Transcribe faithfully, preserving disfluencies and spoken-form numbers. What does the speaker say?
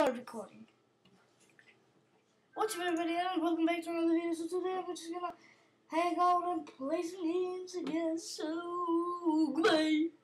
started recording. What's up, everybody, and welcome back to another video. So today we're just gonna hang out and play some games again. So goodbye.